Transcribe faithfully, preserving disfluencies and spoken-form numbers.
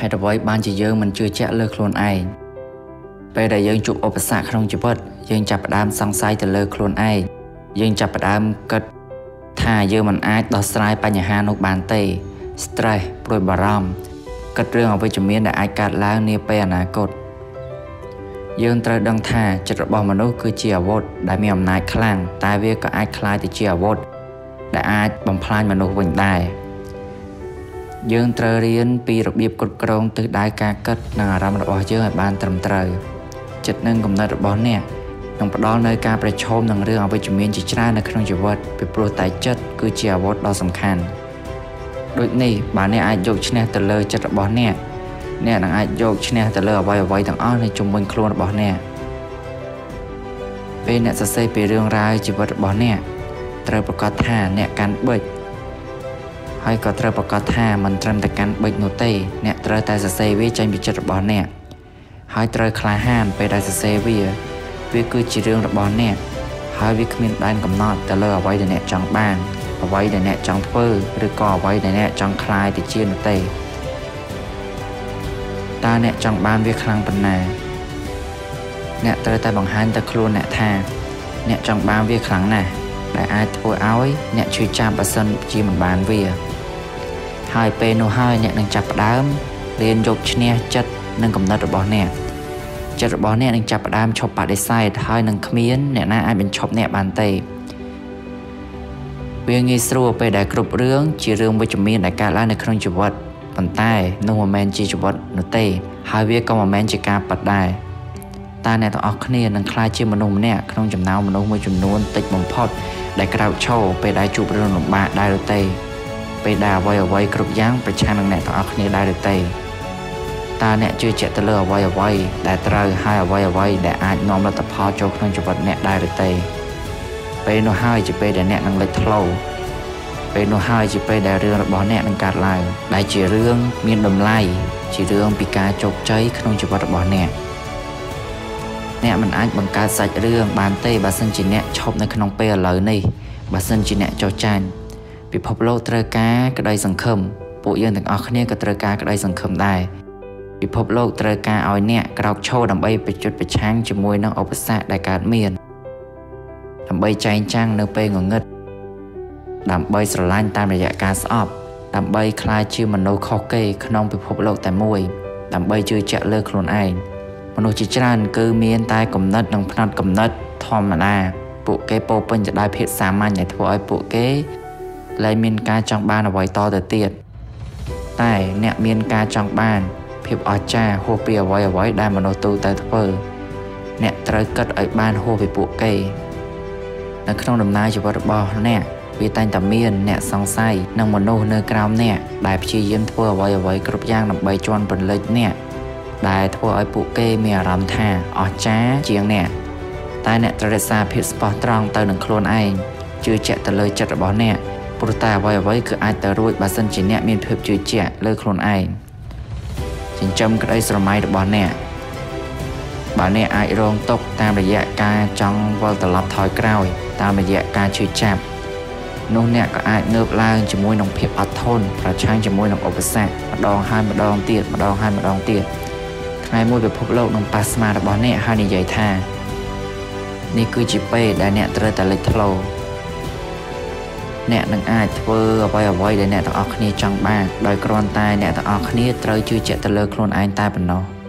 ให้អ្វីបានជាយើងមិនជឿជាក់លើខ្លួនឯងពេលដែលយើងជួបឧបសគ្គក្នុងជីវិតយើងចាប់ផ្ដើមសង្ស័យទៅលើខ្លួនឯងយើងចាប់ផ្ដើមគិតថាយើងមិនអាចដោះស្រាយបញ្ហានោះបានទេ stress ព្រួយបារម្ភគិតរឿងអវិជ្ជមានដែលអាចកើតឡើងនាពេលអនាគតយើងត្រូវដឹងថាចិត្តរបស់មនុស្សគឺជាអាវុធដែលមានអំណាចខ្លាំងតែវាក៏អាចក្លាយទៅជាអាវុធដែលអាចបំផ្លាញមនុស្សវិញដែរយើងត្រូវរៀនពីរបៀបគ្រប់គ្រងទិសដៅការគិតនិងអារម្មណ៍របស់យើងឲ្យបានត្រឹមត្រូវចិត្តនិងគំនិតរបស់អ្នកនឹងផ្ដល់នូវការប្រឈមនឹងរឿងអវិជ្ជមានជាច្រើននៅក្នុងជីវិតពីព្រោះតែចិត្តគឺជាអាវុធដ៏សំខាន់ដូចនេះបើអ្នកអាចយកឈ្នះទៅលើចិត្តរបស់អ្នកអ្នកនឹងអាចយកឈ្នះទៅលើអ្វីអ្វីទាំងអស់នៅជុំវិញខ្លួនរបស់អ្នកពេលអ្នកសរសេរពីរឿងរ៉ាវជីវិតរបស់អ្នកត្រូវប្រកាសថាអ្នកកាន់ប៊ិចហើយក៏ត្រូវប្រកាសថាមិនត្រឹមតែកាន់ប៊ិចនោះទេអ្នកត្រូវតែសរសេរវាចេញពីចិត្តរបស់អ្នកហើយត្រូវក្លាហានពេលដែលសរសេរវាវាគឺជារឿងរបស់អ្នកហើយវាគ្មានដែនកំណត់ទៅលើអ្វីដែលអ្នកចង់បានអ្វីដែលអ្នកចង់ធ្វើឬក៏អ្វីដែលអ្នកចង់ក្លាយទៅជានោះទេតើអ្នកចង់បានវាខ្លាំងប៉ុណ្ណាអ្នកត្រូវតែបង្ហាញទៅខ្លួនអ្នកថាអ្នកចង់បានវាខ្លាំងណាស់ដែលអាចធ្វើឲ្យអ្នកឈឺចាប់បើសិនជាមិនបានវាហើយពេលនោះហើយអ្នកនឹងចាប់ផ្ដើមរៀនយកឈ្នះចិត្តនិងគំនិតរបស់អ្នកចិត្តរបស់អ្នកនឹងចាប់ផ្ដើមឈប់បដិសេធហើយនឹងគ្មានអ្នកណាអាចបញ្ឈប់អ្នកបានទេវាងាយស្រួលពេលដែលគ្រប់រឿងជារឿងវិជ្ជមានដែលកើតឡើងនៅក្នុងជីវិតប៉ុន្តែនោះមិនមែនជាជីវិតនោះទេហើយវាក៏មិនមែនជាការប៉ັດដែរតើអ្នកទាំងអស់គ្នានឹងក្លាយជាមនុស្សម្នាក់ក្នុងចំណោមមនុស្សមួយចំនួនតិចបំផុតដែលក្រោកឈរពេលដែលជួបរឿងលំបាកដែរឬទេពេលដែលអ្វីអ្វីគ្រប់យ៉ាងប្រឆាំងនឹងអ្នកទាំងអស់គ្នាដែរឬទេតើអ្នកជឿជាក់ទៅលើអ្វីអ្វីដែលត្រូវហើយអ្វីអ្វីដែលអាចនាំលទ្ធផលចូលក្នុងជីវិតអ្នកដែរឬទេពេលនោះហើយជាពេលដែលអ្នកនឹងលេចធ្លោពេលនោះហើយជាពេលដែលរឿងរបស់អ្នកនឹងកើតឡើងដែលជារឿងមានតម្លៃជារឿងពីការជោគជ័យក្នុងជីវិតរបស់អ្នកអ្នកមិនអាចបង្កើតសាច់រឿងបានទេបើសិនជាអ្នកឈប់នៅក្នុងពេលឥឡូវនេះបើសិនជាអ្នកចោទចាញ់ពិភពលោកត្រូវការក្តីសង្ឃឹមពួកយើងទាំងអស់គ្នាក៏ត្រូវការក្តីសង្ឃឹមដែរពិភពលោកត្រូវការឲ្យអ្នកក្រោកឈរដើម្បីប្រយុទ្ធប្រឆាំងជាមួយនឹងឧបសគ្គដែលកើតមានដើម្បីចែងចាំងនៅពេលងងឹតដើម្បីស្រឡាញ់តាមរយៈការស្អប់ដើម្បីក្លាយជាមនុស្សខុសគេក្នុងពិភពលោកតែមួយដើម្បីជឿជាក់លើខ្លួនឯងមនុស្សជាច្រើនគឺមានតែគំនិតនិងផ្នត់គំនិតធម្មតាពួកគេពោពេញទៅដោយភាពសាមញ្ញដែលធ្វើឲ្យពួកគេលែងមានការចង់បានអ្វីតទៅទៀតតែអ្នកមានការចង់បានភាពអស្ចារ្យហួសពីអ្វីអ្វីដែលមនុស្សទូទៅធ្វើអ្នកត្រូវគិតឲ្យបានហួសពីពួកគេនៅក្នុងដំណើរជីវិតរបស់អ្នកវាតែងតែមានអ្នកសង្ស័យនិងមនុស្សនៅក្រោមអ្នកដែលព្យាយាមធ្វើអ្វីអ្វីគ្រប់យ៉ាងដើម្បីជន់ពន្លិចអ្នកដែលធ្វើឲ្យពួកគេមានអារម្មណ៍ថាអស្ចារ្យជាងអ្នកតែអ្នកត្រូវរក្សាភាពស្មោះត្រង់ទៅនឹងខ្លួនឯងជឿជាក់ទៅលើចិត្តរបស់អ្នកព្រោះតែអ្វីអ្វីគឺអាចទៅរួចបើសិនជាអ្នកមានភាពជឿជាក់លើខ្លួនឯងចិញ្ចឹមក្តីស្រមៃរបស់អ្នកបើអ្នកអាចរងទុក្ខតាមរយៈការចង់វិលត្រឡប់ថយក្រោយតាមរយៈការឈឺចាប់នោះអ្នកក៏អាចងើបឡើងជាមួយនឹងភាពអត់ធន់ប្រឆាំងជាមួយនឹងឧបសគ្គម្ដងហើយម្ដងទៀតម្ដងហើយម្ដងទៀតថ្ងៃមួយពិភពលោកនឹងប៉ះស្មារបស់អ្នកហើយនិយាយថានេះគឺជាពេលដែលអ្នកត្រូវតែលេចធ្លោអ្នកនឹងអាចធ្វើអ្វីអ្វីដែលអ្នកទាំងអស់គ្នាចង់បានដោយគ្រាន់តែអ្នកទាំងអស់គ្នាត្រូវជឿជាក់ទៅលើខ្លួនឯងតែប៉ុណ្ណោះ